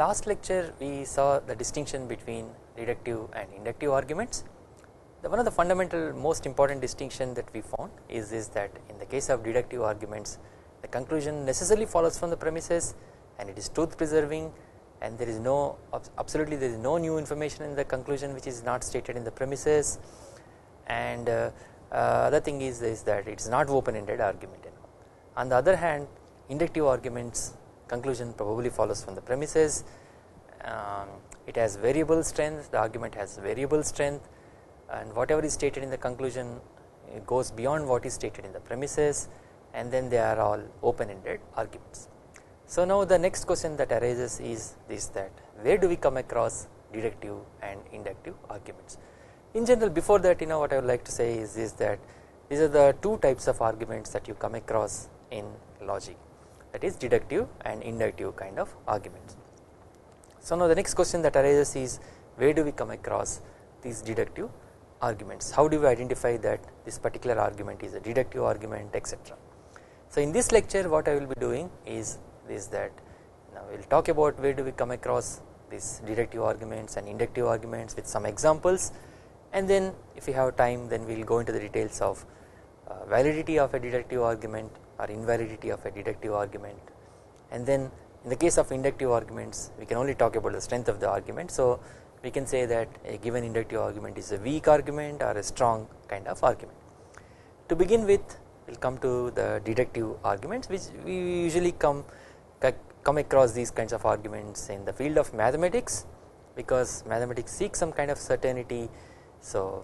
last lecture we saw the distinction between deductive and inductive arguments. One of the fundamental most important distinction that we found is that in the case of deductive arguments the conclusion necessarily follows from the premises and it is truth preserving, and there is no absolutely there is no new information in the conclusion which is not stated in the premises, and other thing is that it is not open ended argument. On the other hand, inductive arguments conclusion probably follows from the premises, it has variable strength, the argument has variable strength, and whatever is stated in the conclusion goes beyond what is stated in the premises, and then they are all open ended arguments. So now the next question that arises is this, that where do we come across deductive and inductive arguments? In general, before that, what I would like to say is that these are the two types of arguments that you come across in logic, that is deductive and inductive kind of arguments. So now the next question that arises is where do we come across these deductive arguments, how do we identify that this particular argument is a deductive argument, etc. So in this lecture what I will be doing is that now we will talk about where do we come across these deductive arguments and inductive arguments with some examples, and then if we have time then we will go into the details of validity of a deductive argument or invalidity of a deductive argument, and then in the case of inductive arguments we can only talk about the strength of the argument. So we can say that a given inductive argument is a weak argument or a strong kind of argument. To begin with, we will come to the deductive arguments, which we usually come across these kinds of arguments in the field of mathematics, because mathematics seeks some kind of certainty. So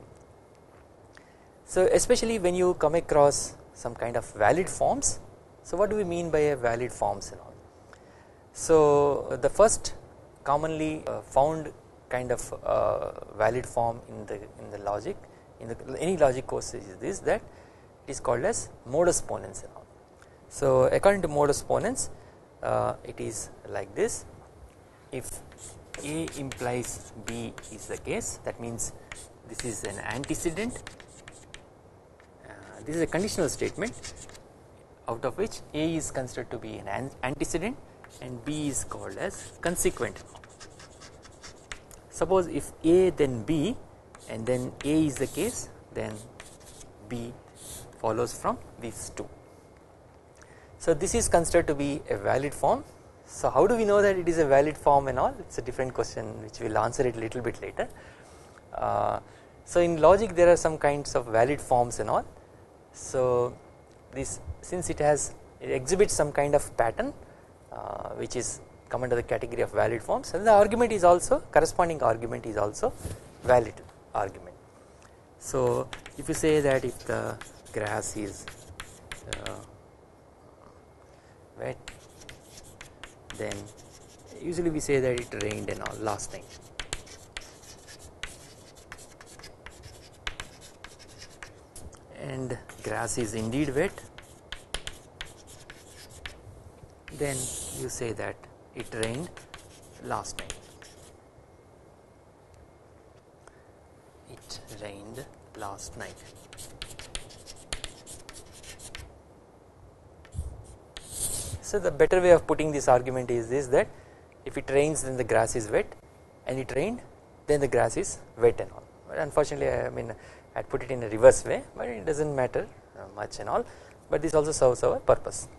especially when you come across some kind of valid forms. So what do we mean by a valid forms and all? So the first commonly found kind of valid form in the logic, in any logic course is this, that it is called as modus ponens and all. So according to modus ponens, it is like this: if A implies B is the case, that means this is an antecedent, this is a conditional statement out of which A is considered to be an antecedent and B is called as consequent. Suppose if A then B and then A is the case, then B follows from these two. So this is considered to be a valid form. So how do we know that it is a valid form and all? It is a different question which we will answer it a little bit later. So in logic there are some kinds of valid forms and all. So this, since it exhibits some kind of pattern which is come under the category of valid forms, and the argument is also, corresponding argument is also valid argument. So if you say that if the grass is wet, then usually we say that it rained and all last night. And grass is indeed wet, then you say that it rained last night. It rained last night. So the better way of putting this argument is this, that if it rains then the grass is wet, and it rained then the grass is wet and all. But unfortunately I had put it in a reverse way, but it does not matter much and all, but this also serves our purpose.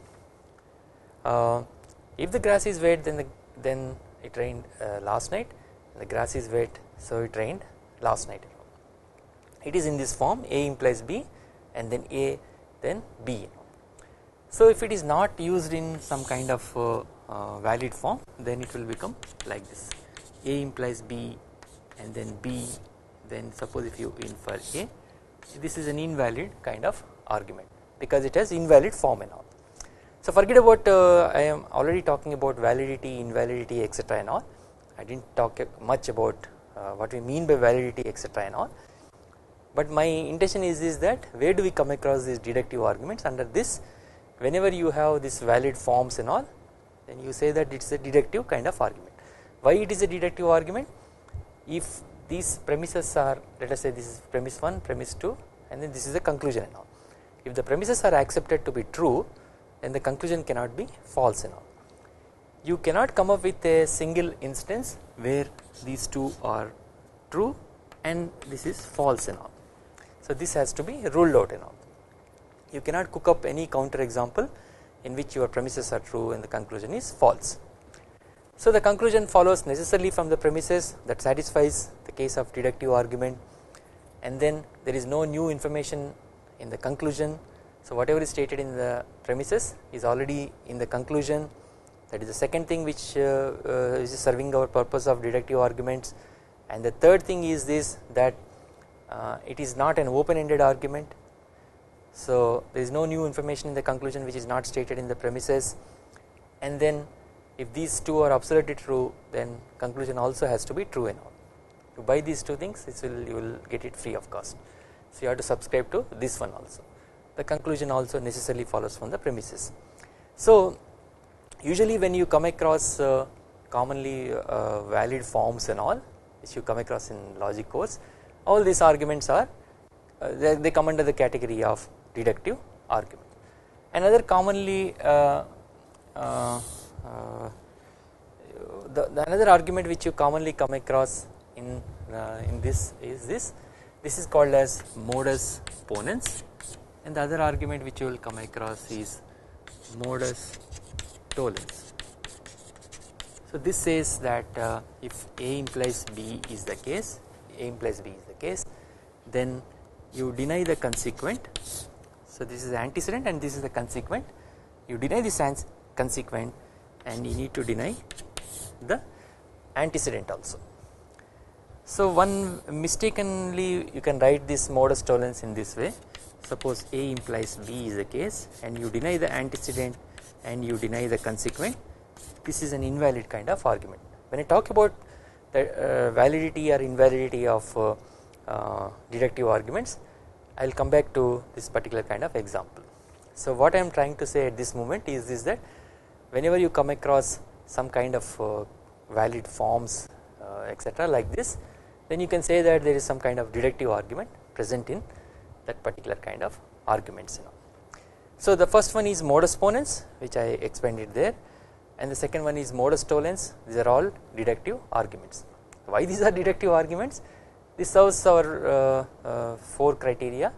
If the grass is wet then it rained last night, the grass is wet so it rained last night. It is in this form, A implies B and then A then B. So if it is not used in some kind of valid form, then it will become like this: A implies B and then B, then suppose if you infer A, this is an invalid kind of argument because it has invalid form and all. So forget about I am already talking about validity, invalidity, etc. and all. I did not talk much about what we mean by validity, etc. and all, but my intention is that where do we come across these deductive arguments? Under this, whenever you have this valid forms and all, then you say that it is a deductive kind of argument. Why it is a deductive argument? If these premises are, let us say this is premise 1, premise 2 and then this is the conclusion and all. If the premises are accepted to be true, then the conclusion cannot be false and all. you cannot come up with a single instance where these two are true and this is false and all. So this has to be ruled out and all. You cannot cook up any counter example in which your premises are true and the conclusion is false. So the conclusion follows necessarily from the premises that satisfies the case of deductive argument, and then there is no new information in the conclusion. So whatever is stated in the premises is already in the conclusion. That is the second thing which is serving our purpose of deductive arguments. And the third thing is this, that it is not an open-ended argument. So there is no new information in the conclusion which is not stated in the premises, and then if these two are absolutely true, then conclusion also has to be true and all. To buy these two things, you will get it free of cost. So you have to subscribe to this one also. The conclusion also necessarily follows from the premises. So usually when you come across commonly valid forms and all which you come across in logic course, all these arguments are they come under the category of deductive argument. Another commonly another argument which you commonly come across in this is this. This is called as modus ponens, and the other argument which you will come across is modus tollens. So this says that if A implies B is the case, then you deny the consequent. So this is the antecedent and this is the consequent. You deny this consequent and you need to deny the antecedent also. So one mistakenly you can write this modus tollens in this way. Suppose A implies B is the case and you deny the antecedent and you deny the consequent. This is an invalid kind of argument. When I talk about the validity or invalidity of deductive arguments, I will come back to this particular kind of example. So what I am trying to say at this moment is this, that whenever you come across some kind of valid forms etc. like this, then you can say that there is some kind of deductive argument present in that particular kind of arguments. So the first one is modus ponens, which I explained it there, and the second one is modus tollens. These are all deductive arguments. Why these are deductive arguments? This serves our four criteria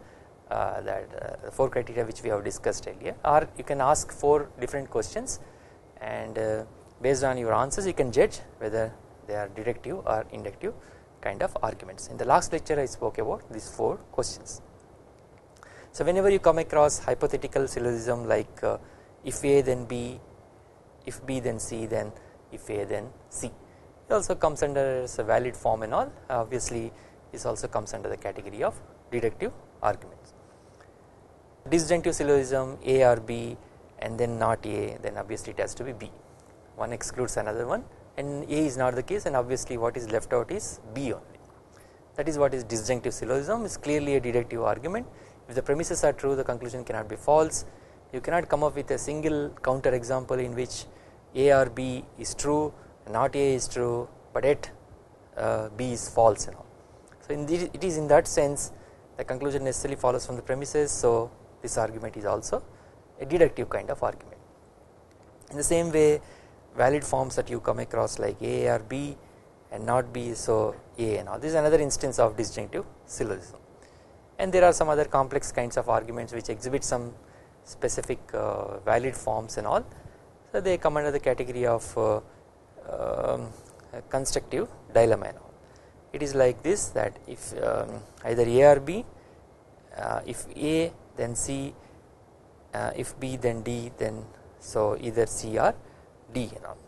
which we have discussed earlier, or you can ask 4 different questions, and based on your answers you can judge whether they are deductive or inductive kind of arguments. In the last lecture I spoke about these 4 questions. So whenever you come across hypothetical syllogism like if A then B, if B then C, then if A then C, it also comes under as a valid form and all. Obviously this also comes under the category of deductive arguments. Disjunctive syllogism A or B and then not A, then obviously it has to be B. One excludes another one and A is not the case, and obviously what is left out is B only. That is what is disjunctive syllogism. Is clearly a deductive argument. If the premises are true, the conclusion cannot be false. You cannot come up with a single counter example in which A or B is true, not A is true, but yet B is false and all. So it is in that sense the conclusion necessarily follows from the premises. So this argument is also a deductive kind of argument. In the same way, valid forms that you come across like A or B and not B, so A and all, this is another instance of disjunctive syllogism. And there are some other complex kinds of arguments which exhibit some specific valid forms and all, so they come under the category of constructive dilemma and all. It is like this, that if either A or B, if A then C, if B then D, then so either C or D and all.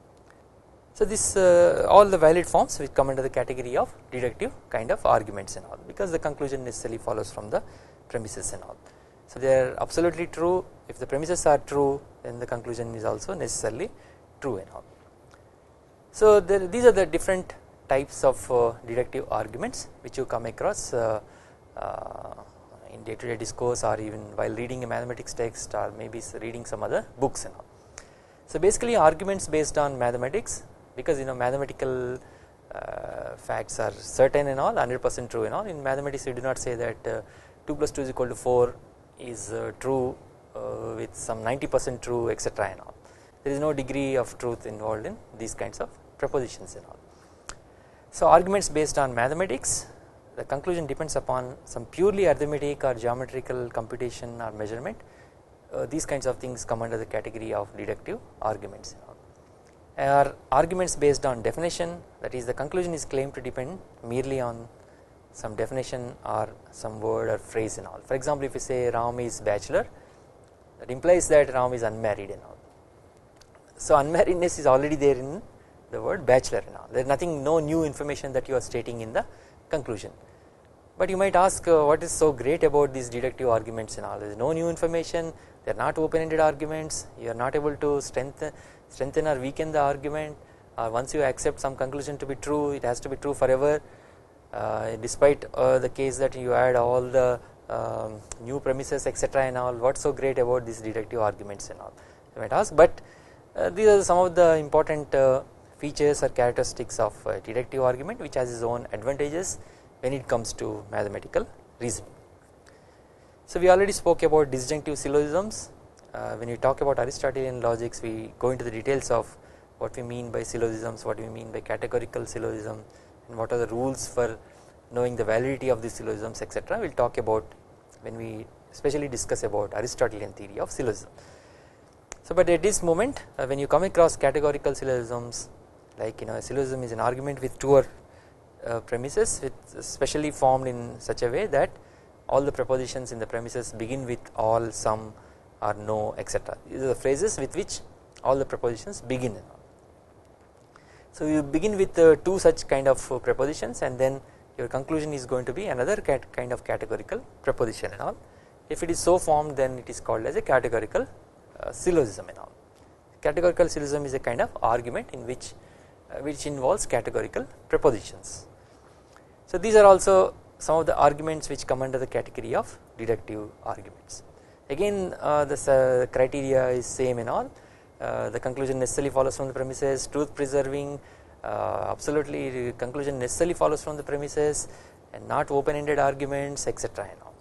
So this all the valid forms which come under the category of deductive kind of arguments and all, because the conclusion necessarily follows from the premises and all. So they are absolutely true. If the premises are true, then the conclusion is also necessarily true and all. So these are the different types of deductive arguments which you come across in day-to-day discourse, or even while reading a mathematics text, or maybe reading some other books and all. So basically arguments based on mathematics, because mathematical facts are certain and all, 100% true and all. In mathematics you do not say that 2 plus 2 is equal to 4 is true with some 90% true etc and all. there is no degree of truth involved in these kinds of propositions and all. So arguments based on mathematics, the conclusion depends upon some purely arithmetic or geometrical computation or measurement. These kinds of things come under the category of deductive arguments and all. Or arguments based on definition, that is the conclusion is claimed to depend merely on some definition or some word or phrase and all. For example, if you say Ram is bachelor, that implies that Ram is unmarried and all. So unmarriedness is already there in the word bachelor and all. There is nothing, no new information that you are stating in the conclusion. But you might ask what is so great about these deductive arguments and all. There is no new information, they are not open-ended arguments, you are not able to strengthen or weaken the argument, or once you accept some conclusion to be true, it has to be true forever, despite the case that you add all the new premises etc and all. What's so great about these deductive arguments and all, you might ask. But these are some of the important features or characteristics of deductive argument, which has its own advantages when it comes to mathematical reasoning. So we already spoke about disjunctive syllogisms. When we talk about Aristotelian logics, we go into the details of what we mean by syllogisms, what we mean by categorical syllogism, and what are the rules for knowing the validity of these syllogisms etc. We will talk about when we especially discuss about Aristotelian theory of syllogism. So but at this moment when you come across categorical syllogisms, like a syllogism is an argument with truer premises, with specially formed in such a way that all the propositions in the premises begin with all, some or no etc. These are the phrases with which all the propositions begin. So you begin with two such kind of propositions, and then your conclusion is going to be another kind of categorical proposition and all. If it is so formed, then it is called as a categorical syllogism and all. Categorical syllogism is a kind of argument in which involves categorical propositions. So these are also some of the arguments which come under the category of deductive arguments. Again this criteria is same and all. The conclusion necessarily follows from the premises, truth preserving, absolutely conclusion necessarily follows from the premises, and not open-ended arguments etc and all.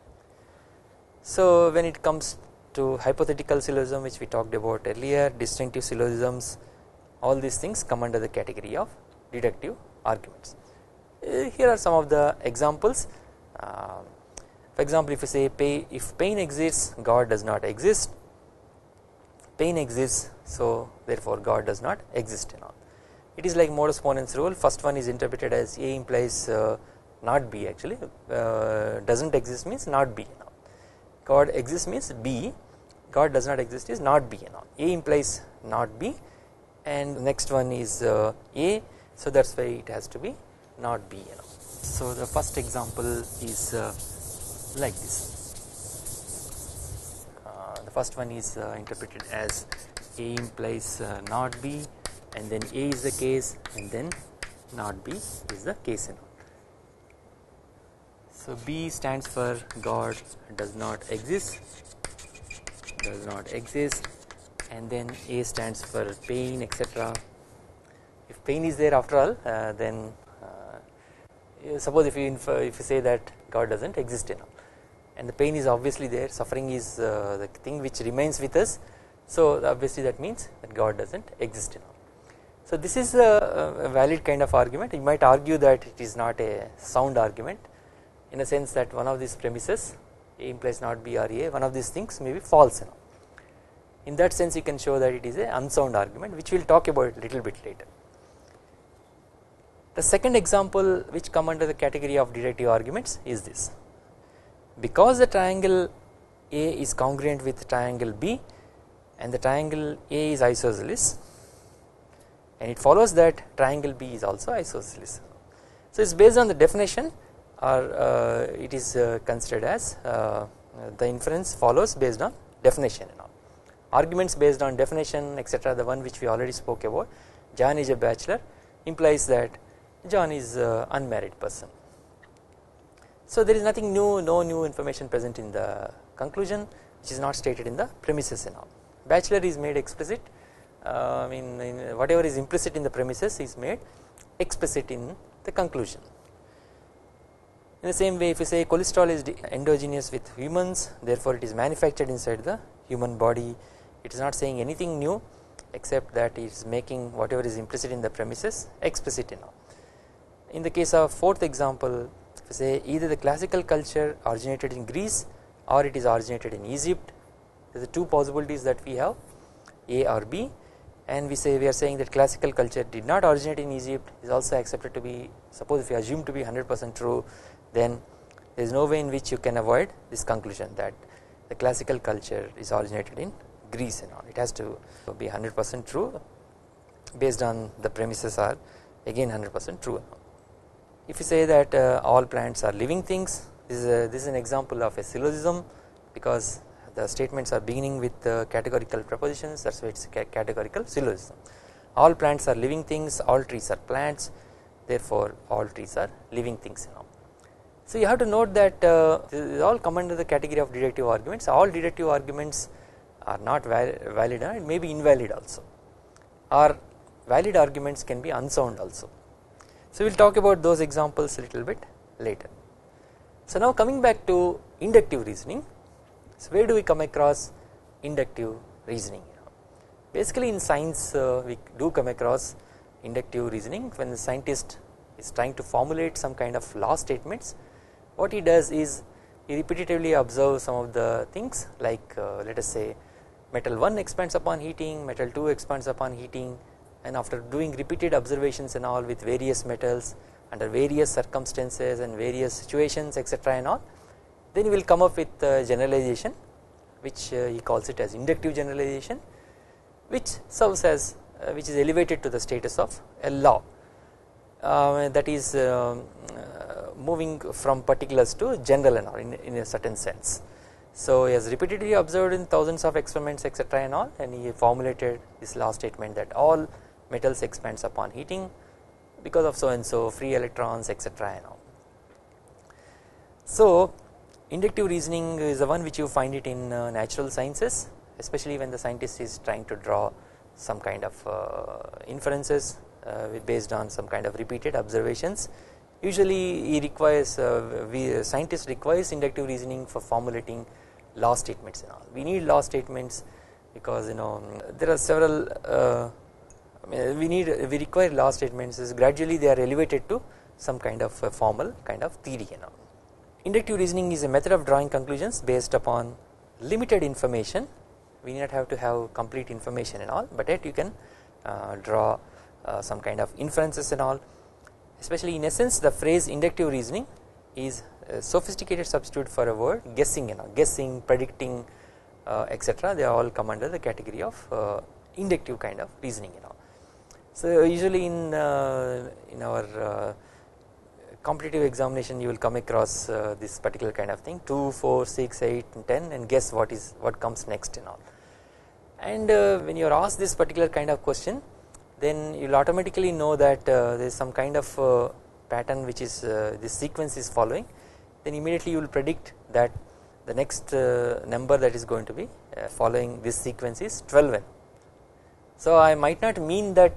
So when it comes to hypothetical syllogism, which we talked about earlier, disjunctive syllogisms, all these things come under the category of deductive arguments. Here are some of the examples. For example, if you say if pain exists, God does not exist. Pain exists, so therefore God does not exist and all. It is like modus ponens rule. First one is interpreted as A implies not B. Actually doesn't exist means not B and all. God exists means B, God does not exist is not B and all. A implies not B, and the next one is A, so that is why it has to be not B and all. So the first example is like this. The first one is interpreted as A implies not B, and then A is the case, and then not B is the case and all. So B stands for God does not exist, and then A stands for pain etc. If pain is there after all, then suppose if you say that God doesn't exist and all, and the pain is obviously there, suffering is the thing which remains with us, so obviously that means that God doesn't exist and all. So this is a valid kind of argument. You might argue that it is not a sound argument, in a sense that one of these premises, A implies not B or A, one of these things may be false and all. In that sense you can show that it is an unsound argument, which we will talk about a little bit later. The second example which come under the category of deductive arguments is this. Because the triangle A is congruent with the triangle B, and the triangle A is isosceles, and it follows that triangle B is also isosceles. So it is based on the definition, or it is considered as the inference follows based on definition and all. Arguments based on definition etc., the one which we already spoke about, John is a bachelor, implies that John is an unmarried person. So there is nothing new, no new information present in the conclusion which is not stated in the premises and all. Bachelor is made explicit, whatever is implicit in the premises is made explicit in the conclusion. In the same way, if you say cholesterol is endogenous with humans, therefore it is manufactured inside the human body, it is not saying anything new, except that it is making whatever is implicit in the premises explicit enough. In the case of fourth example, if we say either the classical culture originated in Greece or it is originated in Egypt, there are two possibilities that we have, A or B, and we are saying that classical culture did not originate in Egypt is also accepted to be, suppose if you assume to be 100% true, then there is no way in which you can avoid this conclusion that the classical culture is originated in Greece and all. It has to be 100% true based on the premises are again 100% true. If you say that all plants are living things, this is an example of a syllogism, because the statements are beginning with categorical prepositions, that is why it is a categorical syllogism. All plants are living things, all trees are plants, therefore all trees are living things now. So you have to note that this is all come under the category of deductive arguments. All deductive arguments are not valid, it may be invalid also, or valid arguments can be unsound also. So we will talk about those examples a little bit later. So now coming back to inductive reasoning, so where do we come across inductive reasoning? Basically in science we do come across inductive reasoning when the scientist is trying to formulate some kind of law statements. What he does is he repetitively observes some of the things like let us say metal 1 expands upon heating, metal 2 expands upon heating, and after doing repeated observations and all with various metals under various circumstances and various situations etc. and all, then he will come up with generalization which he calls it as inductive generalization, which serves as which is elevated to the status of a law that is moving from particulars to general and all in a certain sense. So he has repeatedly observed in thousands of experiments etc. and all, and he formulated this law statement that all metals expands upon heating because of so and so free electrons etc. and all. So inductive reasoning is the one which you find it in natural sciences, especially when the scientist is trying to draw some kind of inferences based on some kind of repeated observations. Usually he requires scientist requires inductive reasoning for formulating law statements and all. We need law statements because there are several we require law statements as gradually they are elevated to some kind of formal kind of theory and all. Inductive reasoning is a method of drawing conclusions based upon limited information. We need not have to have complete information and all, but yet you can draw some kind of inferences and all. Especially in essence the phrase inductive reasoning is a sophisticated substitute for a word guessing and all. Guessing, predicting etc. they all come under the category of inductive kind of reasoning and all. So usually in our competitive examination you will come across this particular kind of thing 2, 4, 6, 8 and 10 and guess what comes next and all. And when you are asked this particular kind of question, then you will automatically know that there is some kind of pattern which is this sequence is following, then immediately you will predict that the next number that is going to be following this sequence is 12n. So I might not mean that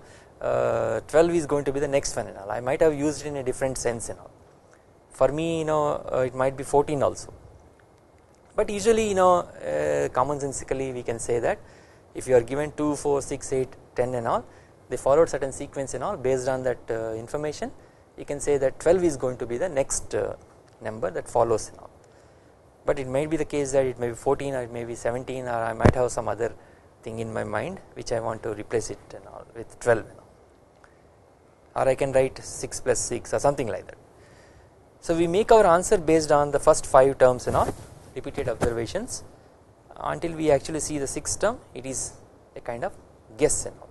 12 is going to be the next one and all. I might have used it in a different sense and all. For me it might be 14 also, but usually commonsensically we can say that if you are given 2, 4, 6, 8, 10 and all, they followed certain sequence and all, based on that information you can say that 12 is going to be the next number that follows and all. But it might be the case that it may be 14 or it may be 17, or I might have some other thing in my mind which I want to replace it and all with 12 and all, or I can write 6 plus 6 or something like that. So we make our answer based on the first 5 terms and all repeated observations until we actually see the 6th term. It is a kind of guess and all.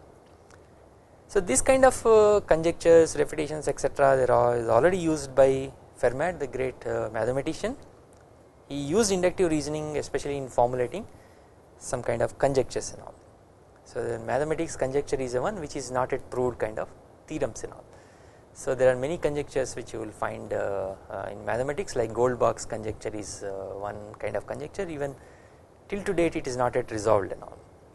So this kind of conjectures, refutations etc. is already used by Fermat, the great mathematician. He used inductive reasoning especially in formulating some kind of conjectures and all. So the mathematics conjecture is the one which is not yet proved kind of theorems and all. So there are many conjectures which you will find in mathematics, like Goldbach's conjecture is one kind of conjecture. Even till to date it is not yet resolved and all,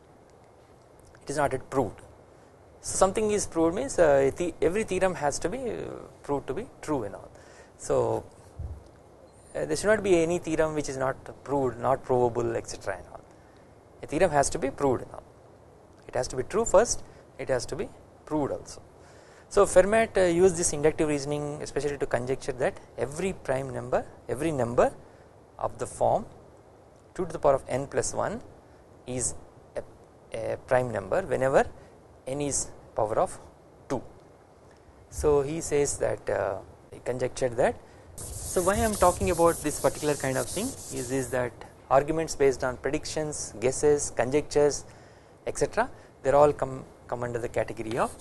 it is not yet proved. So something is proved means every theorem has to be proved to be true and all. So there should not be any theorem which is not proved, not provable etc. and all. A theorem has to be proved and all. It has to be true first, it has to be proved also. So Fermat used this inductive reasoning especially to conjecture that every number of the form 2 to the power of n plus 1 is a prime number whenever n is power of 2. So he says that he conjectured that. So why I am talking about this particular kind of thing is that arguments based on predictions, guesses, conjectures, etc. they all come under the category of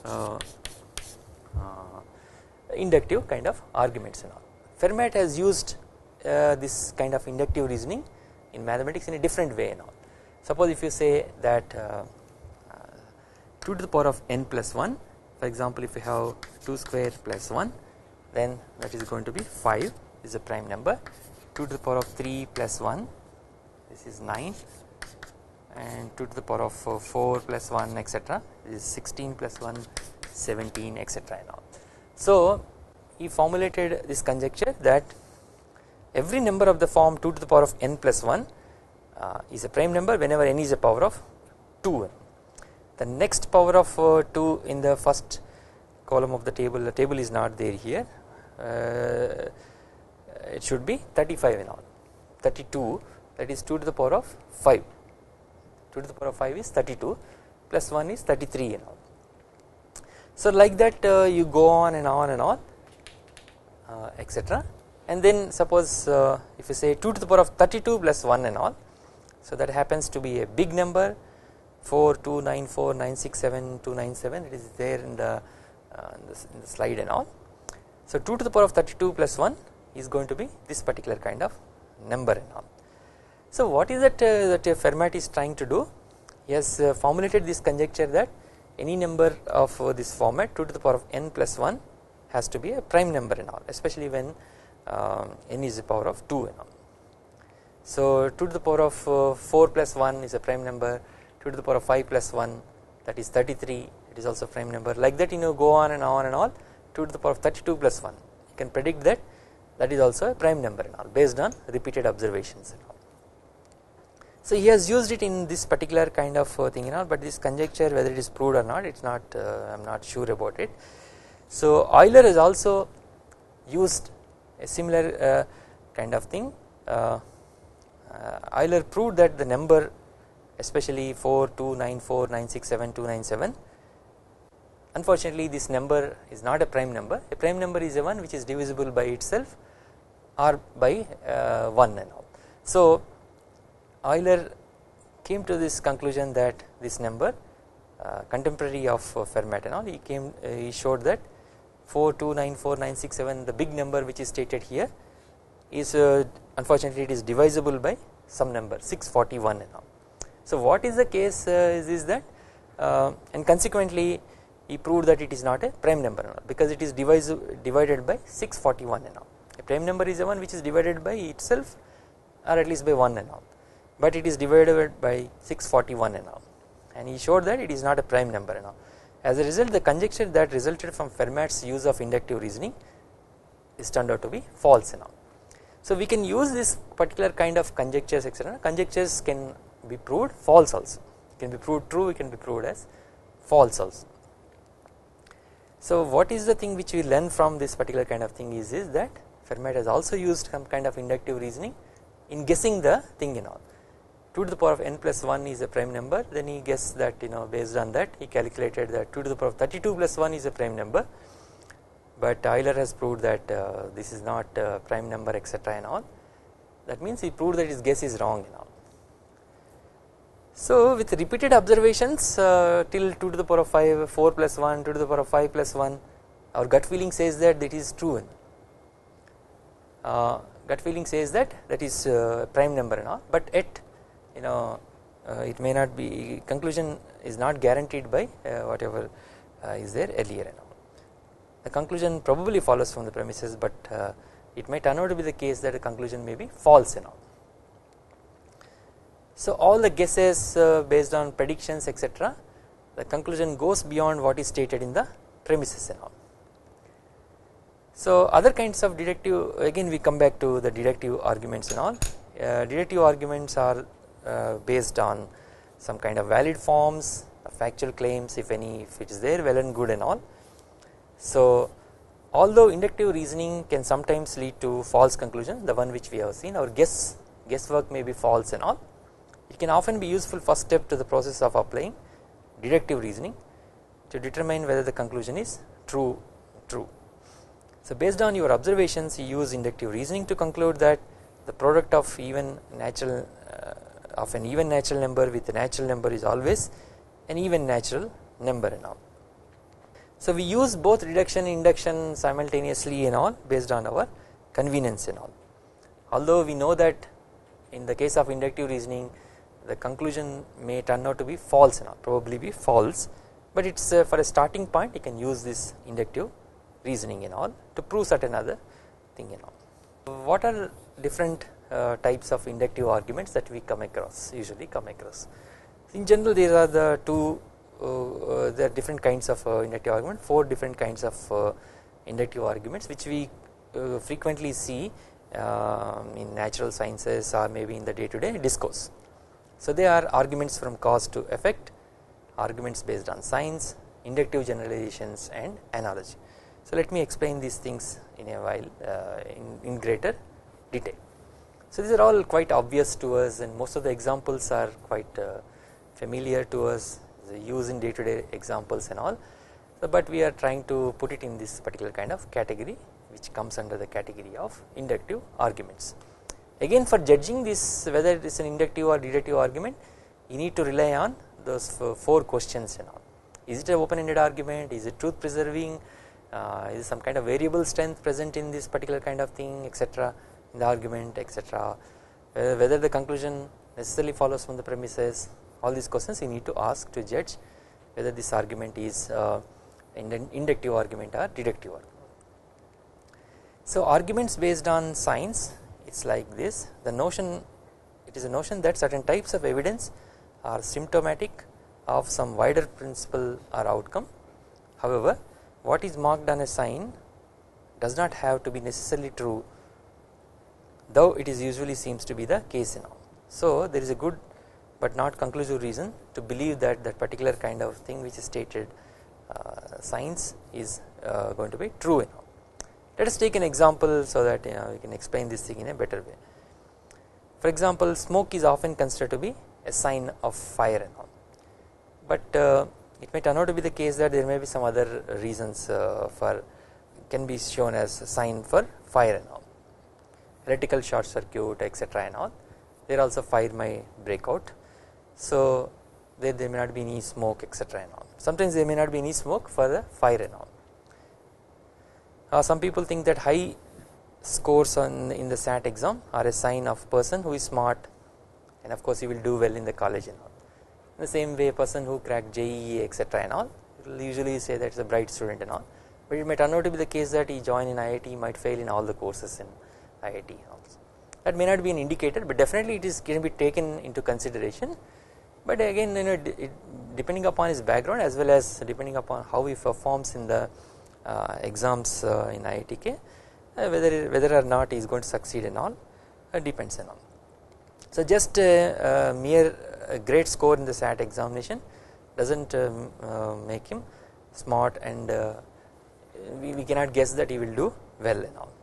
inductive kind of arguments and all. Fermat has used this kind of inductive reasoning in mathematics in a different way and all. Suppose if you say that 2 to the power of n plus 1, for example if you have 2 square plus 1, then that is going to be 5 is a prime number. 2 to the power of 3 plus 1, this is 9, and 2 to the power of 4 plus 1 etc. is 16 plus 1 17 etc. and all. So he formulated this conjecture that every number of the form 2 to the power of n plus 1 is a prime number whenever n is a power of 2. The next power of 2 in the first column of the table is not there here, it should be 35 and all, 32, that is 2 to the power of 5, 2 to the power of 5 is 32 plus 1 is 33 and all. So like that you go on and on and on etc. And then suppose if you say 2 to the power of 32 plus 1 and all, so that happens to be a big number 4294967 it is there in the slide and all. So 2 to the power of 32 plus 1 is going to be this particular kind of number and all. So what is that that Fermat is trying to do? He has formulated this conjecture that any number of this format 2 to the power of n plus 1 has to be a prime number and all, especially when n is the power of 2 and all. So 2 to the power of 4 plus 1 is a prime number, 2 to the power of 5 plus 1 that is 33, it is also a prime number, like that go on and on and all. 2 to the power of 32 plus 1 you can predict that that is also a prime number and all based on repeated observations and all. So he has used it in this particular kind of thing and all, but this conjecture whether it is proved or not, it's not I am not sure about it. So Euler has also used a similar kind of thing. Euler proved that the number especially 4294967 unfortunately this number is not a prime number. A prime number is a one which is divisible by itself or by 1 and all. So Euler came to this conclusion that this number contemporary of Fermat and all, he showed that 4294967 the big number which is stated here is unfortunately it is divisible by some number 641 and all. So what is the case is that and consequently he proved that it is not a prime number and all, because it is divided by 641 and all. A prime number is a one which is divided by itself or at least by 1 and all, but it is divided by 641 and all, and he showed that it is not a prime number and all. As a result the conjecture that resulted from Fermat's use of inductive reasoning is turned out to be false and all. So we can use this particular kind of conjectures etc. Conjectures can be proved false also, it can be proved true, it can be proved as false also. So what is the thing which we learn from this particular kind of thing is that Fermat has also used some kind of inductive reasoning in guessing the thing and all. 2 to the power of n plus 1 is a prime number, then he guessed that based on that he calculated that 2 to the power of 32 plus 1 is a prime number, but Euler has proved that this is not a prime number etc. and all. That means he proved that his guess is wrong and all. So with repeated observations till 2 to the power of 5, 4 plus 1, 2 to the power of 5 plus 1, our gut feeling says that that is true. Gut feeling says that that is prime number and all, but yet it may not be, conclusion is not guaranteed by whatever is there earlier and all. The conclusion probably follows from the premises, but it may turn out to be the case that the conclusion may be false and all. So all the guesses based on predictions etc., the conclusion goes beyond what is stated in the premises and all. So other kinds of deductive, again we come back to the deductive arguments and all. Deductive arguments are based on some kind of valid forms factual claims if any, if it is there, well and good and all. So although inductive reasoning can sometimes lead to false conclusion, the one which we have seen, our guesswork may be false and all, it can often be useful first step to the process of applying deductive reasoning to determine whether the conclusion is true. So based on your observations, you use inductive reasoning to conclude that the product of an even natural number with a natural number is always an even natural number and all. So we use both deduction and induction simultaneously and all based on our convenience and all. Although we know that in the case of inductive reasoning the conclusion may turn out to be false and all, probably be false, but it is for a starting point you can use this inductive reasoning and all to prove certain other thing and all. What are different types of inductive arguments that we usually come across? In general there are the there are different kinds of inductive argument, 4 different kinds of inductive arguments which we frequently see in natural sciences or maybe in the day-to-day discourse. So they are arguments from cause to effect, arguments based on science, inductive generalizations and analogy. So let me explain these things in a while in greater detail. So these are all quite obvious to us and most of the examples are quite familiar to us, use in day-to-day examples and all, but we are trying to put it in this particular kind of category which comes under the category of inductive arguments. Again, for judging this whether it is an inductive or deductive argument, you need to rely on those 4 questions and all. Is it an open-ended argument, is it truth preserving, is some kind of variable strength present in this particular kind of thing, etc., in the argument, etc., whether the conclusion necessarily follows from the premises. All these questions you need to ask to judge whether this argument is an inductive argument or deductive argument. So arguments based on science, it is like this. The notion, it is a notion that certain types of evidence are symptomatic of some wider principle or outcome. However, what is marked on a sign does not have to be necessarily true, though it is usually seems to be the case in all. So there is a good but not conclusive reason to believe that that particular kind of thing which is stated science is going to be true in all. Let us take an example so that we can explain this thing in a better way. For example, smoke is often considered to be a sign of fire and all, but it may turn out to be the case that there may be some other reasons for can be shown as a sign for fire and all, electrical short circuit, etc., and all. There also fire may break out, so there may not be any smoke, etc., and all. Sometimes there may not be any smoke for the fire and all. Some people think that high scores in the SAT exam are a sign of person who is smart, and of course he will do well in the college and all. In the same way, a person who cracked JEE, etc., and all, will usually say that is a bright student and all, but it may turn out to be the case that he join in IIT, he might fail in all the courses in IIT also. That may not be an indicator, but definitely it is can be taken into consideration. But again, depending upon his background as well as depending upon how he performs in the exams in IITK, whether or not he is going to succeed and all depends on all. So just a mere great score in the SAT examination does not make him smart, and we cannot guess that he will do well and all.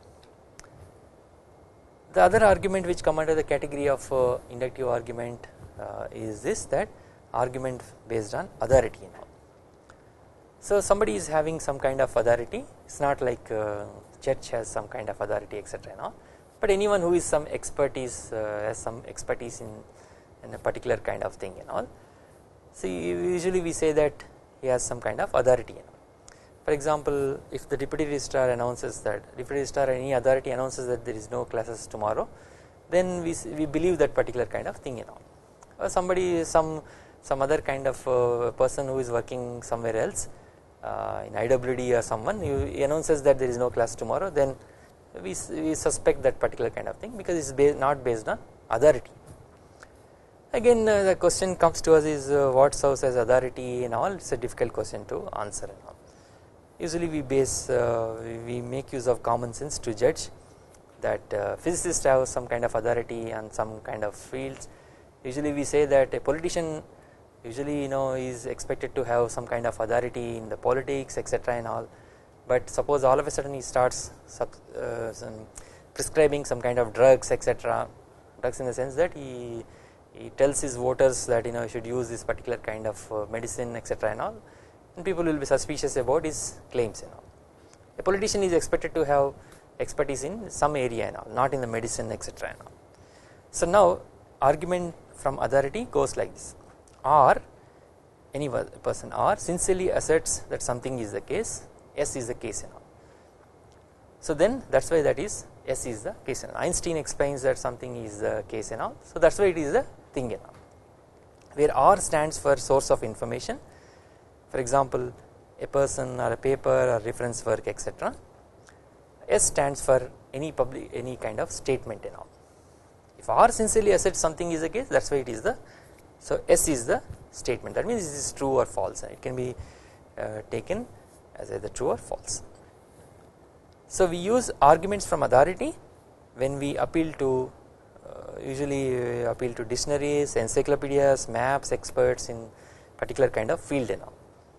The other argument which come under the category of inductive argument is this, that argument based on authority and all. So somebody is having some kind of authority, it is not like church has some kind of authority, etc., and all, but anyone who is some expertise has some expertise in a particular kind of thing and all. So usually we say that he has some kind of authority and all. For example, if the deputy registrar announces that, deputy registrar or any authority announces that there is no classes tomorrow, then we believe that particular kind of thing and all. Or somebody, some other kind of person who is working somewhere else in IWD or someone, he announces that there is no class tomorrow, then we suspect that particular kind of thing because it is not based on authority. Again, the question comes to us is what serves as authority and all. It is a difficult question to answer and all. Usually we make use of common sense to judge that physicists have some kind of authority on some kind of fields. Usually we say that a politician usually he is expected to have some kind of authority in the politics etc and all, but suppose all of a sudden he starts prescribing some kind of drugs etc, drugs in the sense that he tells his voters that you should use this particular kind of medicine etc and all, and people will be suspicious about his claims and all. A politician is expected to have expertise in some area and all, not in the medicine etc and all. So now argument from authority goes like this: or any person or sincerely asserts that something is the case, S is the case and all. So then that is why that is S is the case and all. Einstein explains that something is the case and all, so that is why it is the thing and all. Where R stands for source of information, for example a person or a paper or reference work etc. S stands for any kind of statement and all. If R sincerely asserts something is the case, that is why it is the, so S is the statement, that means this is true or false, and it can be taken as either true or false. So we use arguments from authority when we appeal to usually appeal to dictionaries, encyclopedias, maps, experts in particular kind of field and all.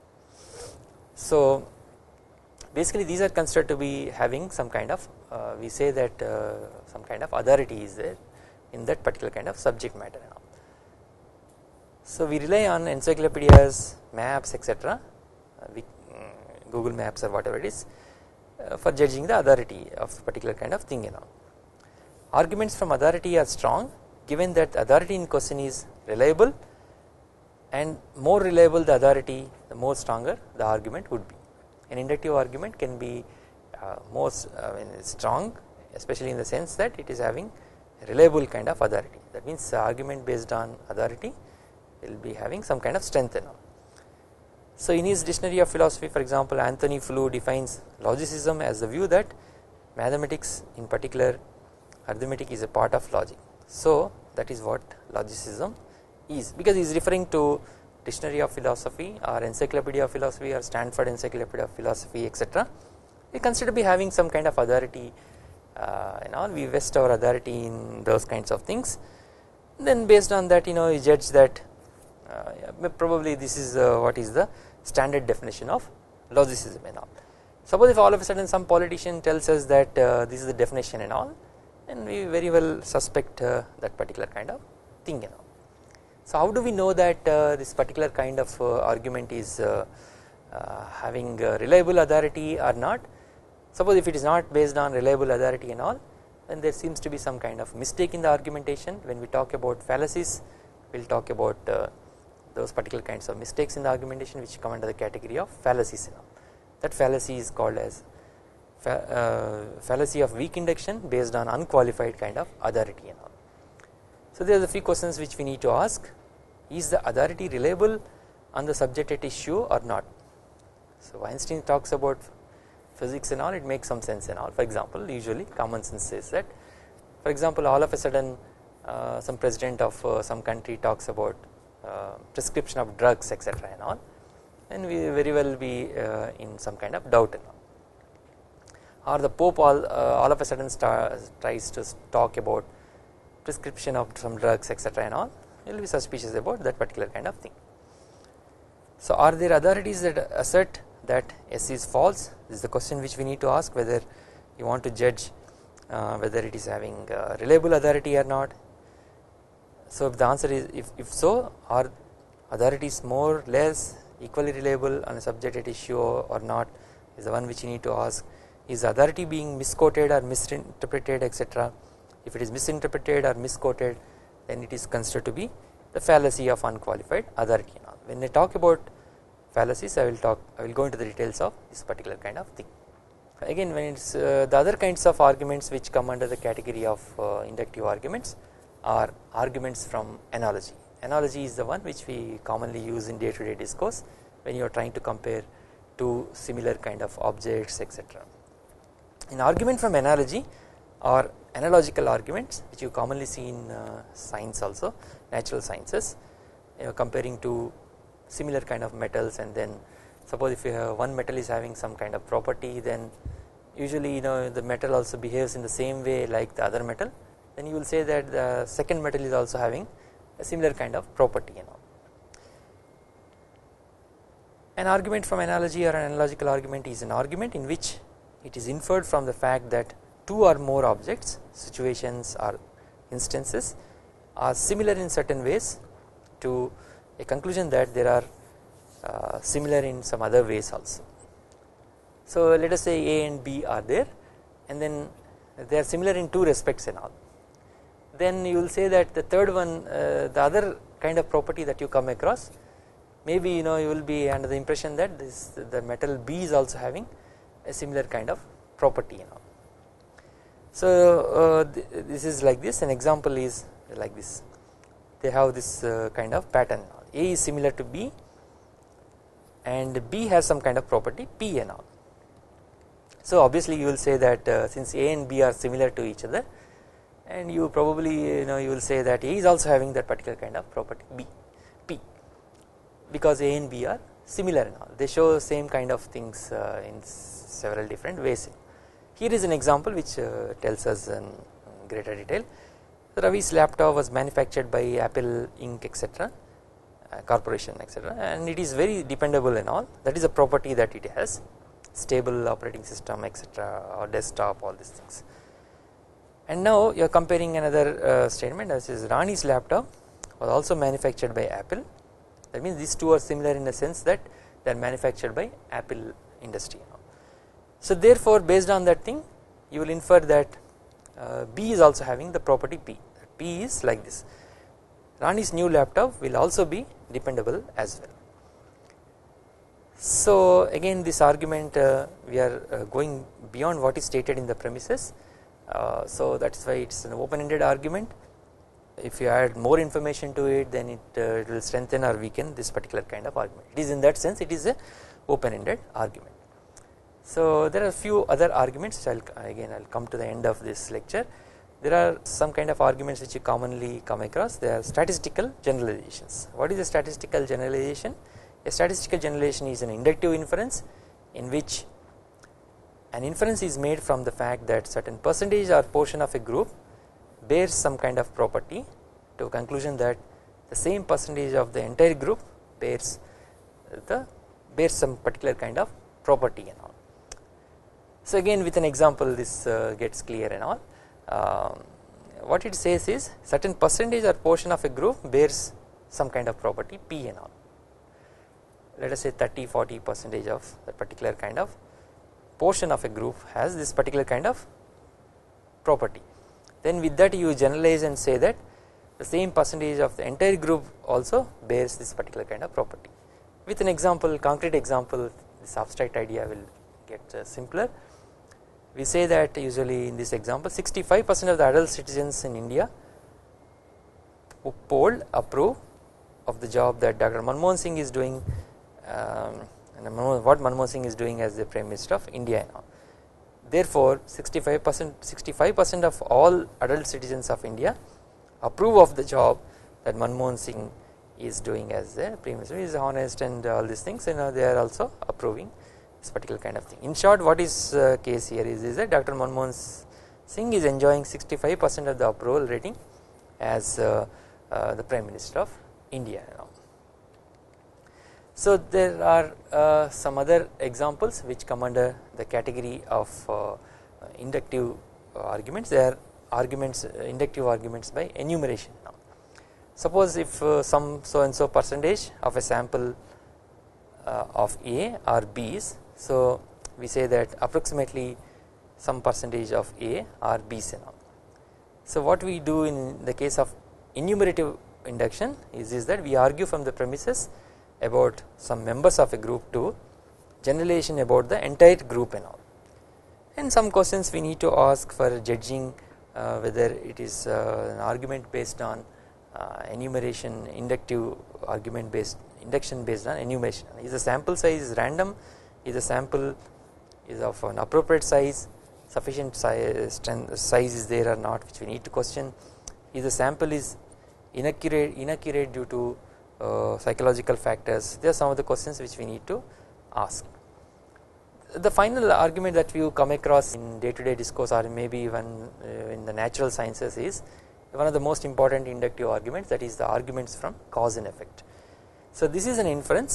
So basically these are considered to be having some kind of we say that some kind of authority is there in that particular kind of subject matter and all. So we rely on encyclopedias, maps etc, Google Maps or whatever it is for judging the authority of particular kind of thing and all. Arguments from authority are strong given that the authority in question is reliable, and more reliable the authority, the more stronger the argument would be. An inductive argument can be most strong, especially in the sense that it is having reliable kind of authority, that means the argument based on authority will be having some kind of strength and all. So in his dictionary of philosophy, for example, Anthony Flew defines logicism as the view that mathematics, in particular arithmetic, is a part of logic. So that is what logicism is, because he is referring to dictionary of philosophy or encyclopedia of philosophy or Stanford encyclopedia of philosophy etc. We consider to be having some kind of authority and all, we vest our authority in those kinds of things. Then based on that you judge that probably this is what is the standard definition of logicism and all. Suppose if all of a sudden some politician tells us that this is the definition and all, then we very well suspect that particular kind of thing and all. So how do we know that this particular kind of argument is having reliable authority or not? Suppose if it is not based on reliable authority and all, then there seems to be some kind of mistake in the argumentation. When we talk about fallacies, we will talk about those particular kinds of mistakes in the argumentation which come under the category of fallacies and all. That fallacy is called as fallacy of weak induction based on unqualified kind of authority and all. So there are the few questions which we need to ask: is the authority reliable on the subject at issue or not? So Einstein talks about physics and all, it makes some sense and all. For example, usually common sense says that, for example, all of a sudden some president of some country talks about prescription of drugs etc and all, and we very well be in some kind of doubt and all. Or the Pope all of a sudden tries to talk about prescription of some drugs etc and all, you will be suspicious about that particular kind of thing. So are there authorities that assert that S is false? This is the question which we need to ask, whether you want to judge whether it is having reliable authority or not. So if the answer is if so, are authorities more, less, equally reliable on a subject at issue or not, is the one which you need to ask. Is the authority being misquoted or misinterpreted etc? If it is misinterpreted or misquoted, then it is considered to be the fallacy of unqualified authority and all. When I talk about fallacies, I will go into the details of this particular kind of thing. Again, when it's the other kinds of arguments which come under the category of inductive arguments are arguments from analogy. Analogy is the one which we commonly use in day-to-day discourse when you are trying to compare two similar kind of objects etc. An argument from analogy or analogical arguments which you commonly see in science also, natural sciences, comparing two similar kind of metals, and then suppose if you have one metal is having some kind of property, then usually the metal also behaves in the same way like the other metal, then you will say that the second metal is also having a similar kind of property and all. An argument from analogy or an analogical argument is an argument in which it is inferred from the fact that two or more objects, situations or instances are similar in certain ways to a conclusion that there are similar in some other ways also. So let us say A and B are there, and then they are similar in two respects and all. Then you will say that the third one, the other kind of property that you come across, maybe you will be under the impression that the metal B is also having a similar kind of property. So this is like this. An example is like this. They have this kind of pattern. A is similar to B, and B has some kind of property P and all. So obviously you will say that since A and B are similar to each other, and you probably you will say that A is also having that particular kind of property P, because A and B are similar and all. They show same kind of things in several different ways. Here is an example which tells us in greater detail. Ravi's laptop was manufactured by Apple Inc. etc. Corporation etc. and it is very dependable and all. That is a property that it has, stable operating system etc. or desktop, all these things. And now you are comparing another statement, as is Rani's laptop was also manufactured by Apple. That means these two are similar in the sense that they are manufactured by Apple industry. So therefore based on that thing you will infer that B is also having the property P. P is like this. Rani's new laptop will also be dependable as well. So again this argument we are going beyond what is stated in the premises. So that is why it is an open-ended argument. If you add more information to it, then it will strengthen or weaken this particular kind of argument. It is in that sense it is a open-ended argument. So there are a few other arguments which I'll come to the end of this lecture. There are some kind of arguments which you commonly come across. They are statistical generalizations. What is a statistical generalization? A statistical generalization is an inductive inference in which an inference is made from the fact that certain percentage or portion of a group bears some kind of property to a conclusion that the same percentage of the entire group bears some particular kind of property and all. So again with an example this gets clear and all. What it says is certain percentage or portion of a group bears some kind of property P and all. Let us say 30-40% of that particular kind of portion of a group has this particular kind of property. Then with that you generalize and say that the same percentage of the entire group also bears this particular kind of property. With an example, concrete example, this abstract idea will get simpler. We say that usually in this example 65% of the adult citizens in India polled approve of the job that Dr. Manmohan Singh is doing, and what Manmohan Singh is doing as the Prime Minister of India now. Therefore 65% of all adult citizens of India approve of the job that Manmohan Singh is doing as the Prime Minister. He is honest and all these things, and they are also approving this particular kind of thing. In short, what is case here is that Dr. Manmohan Singh is enjoying 65% of the approval rating as the Prime Minister of India now. So there are some other examples which come under the category of inductive arguments. They are arguments, inductive arguments by enumeration now. Suppose if some so and so percentage of a sample of A are B's, so we say that approximately some percentage of A are B's and all. So what we do in the case of enumerative induction is that we argue from the premises about some members of a group to generalization about the entire group and all. And some questions we need to ask for judging whether it is an argument based on enumeration, inductive argument based, induction based on enumeration. Is the sample size random? Is the sample is of an appropriate size, sufficient size is there or not, which we need to question. Is the sample is inaccurate due to psychological factors? There are some of the questions which we need to ask. The final argument that you come across in day-to-day discourse or maybe even in the natural sciences is one of the most important inductive arguments, that is the arguments from cause and effect. So this is an inference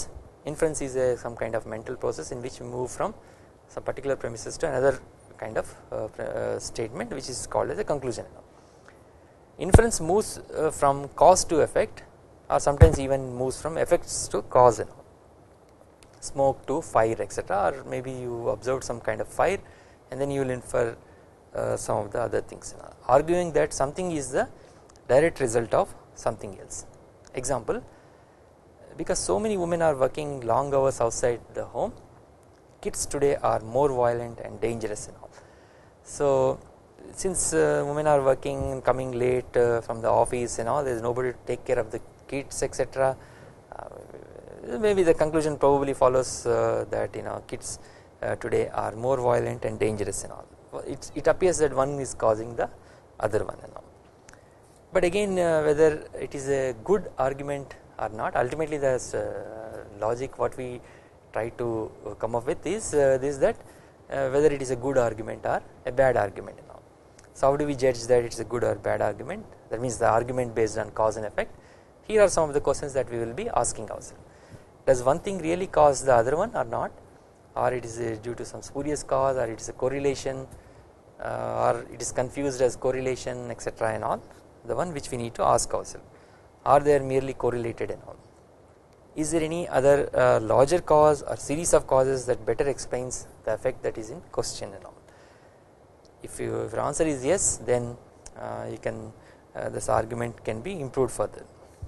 Inference is some kind of mental process in which we move from some particular premises to another kind of statement, which is called as a conclusion. Inference moves from cause to effect, or sometimes even moves from effects to cause, smoke to fire, etc., or maybe you observed some kind of fire and then you will infer some of the other things, arguing that something is the direct result of something else. Example, because so many women are working long hours outside the home, kids today are more violent and dangerous and all. So since women are working, coming late from the office and all, there is nobody to take care of the kids, etc. Maybe the conclusion probably follows that kids today are more violent and dangerous and all. It appears that one is causing the other one and all. But again, whether it is a good argument or not, ultimately the logic what we try to come up with is this, that whether it is a good argument or a bad argument and all. So how do we judge that it is a good or bad argument? That means the argument based on cause and effect. Here are some of the questions that we will be asking ourselves. Does one thing really cause the other one or not, or it is due to some spurious cause, or it is a correlation, or it is confused as correlation, etc. and all, the one which we need to ask ourselves. Are they merely correlated and all? Is there any other larger cause or series of causes that better explains the effect that is in question and all? If your answer is yes, then you can this argument can be improved further.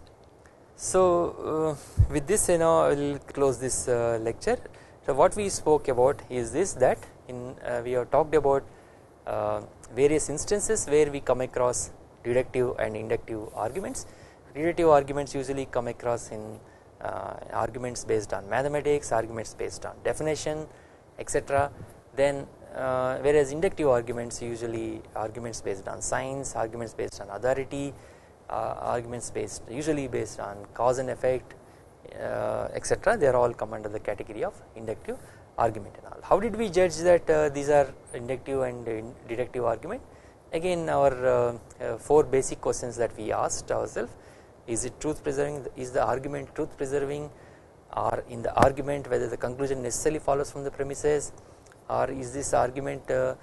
So with this, I will close this lecture. So what we spoke about is this, that we have talked about various instances where we come across deductive and inductive arguments. Deductive arguments usually come across in arguments based on mathematics, arguments based on definition, etc. Then whereas inductive arguments usually arguments based on science, arguments based on authority, arguments usually based on cause and effect, etc. They are all come under the category of inductive argument and all. How did we judge that these are inductive and deductive argument? Again, our 4 basic questions that we asked ourselves: is it truth preserving? Is the argument truth preserving? Or in the argument whether the conclusion necessarily follows from the premises, or is this argument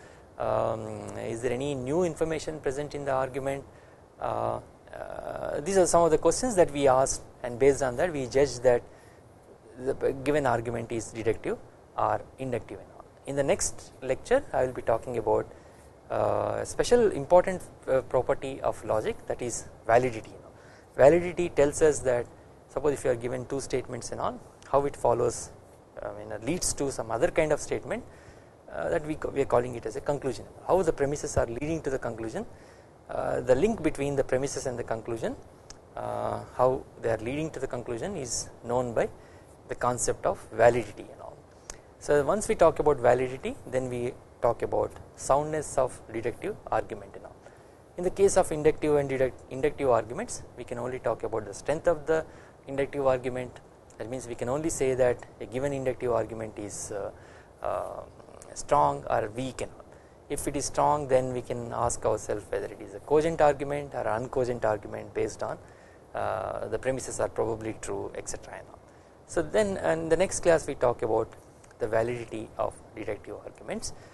is there any new information present in the argument? These are some of the questions that we asked, and based on that we judged that the given argument is deductive or inductive and all. In the next lecture I will be talking about a special important property of logic, that is validity. Validity tells us that suppose if you are given 2 statements and all, how it follows leads to some other kind of statement, that we are calling it as a conclusion. How the premises are leading to the conclusion, the link between the premises and the conclusion, how they are leading to the conclusion is known by the concept of validity and all. So once we talk about validity, then we talk about soundness of deductive argument and all. In the case of inductive and inductive arguments, we can only talk about the strength of the inductive argument. That means we can only say that a given inductive argument is strong or weak and all. If it is strong, then we can ask ourselves whether it is a cogent argument or uncogent argument based on the premises are probably true, etc. and all. So then in the next class we talk about the validity of deductive arguments.